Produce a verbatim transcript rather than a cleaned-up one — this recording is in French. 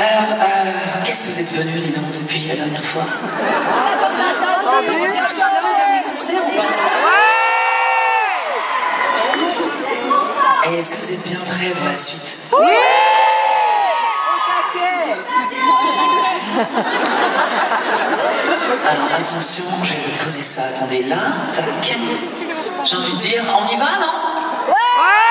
Alors, euh, qu'est-ce que vous êtes venus, dis donc, depuis la dernière fois? Vous étiez tous là au dernier concert ou pas? Et est-ce que vous êtes bien prêts pour la suite? Oui. Alors attention, je vais vous poser ça. Attendez, là, tac. J'ai envie de dire, on y va, non? Ouais.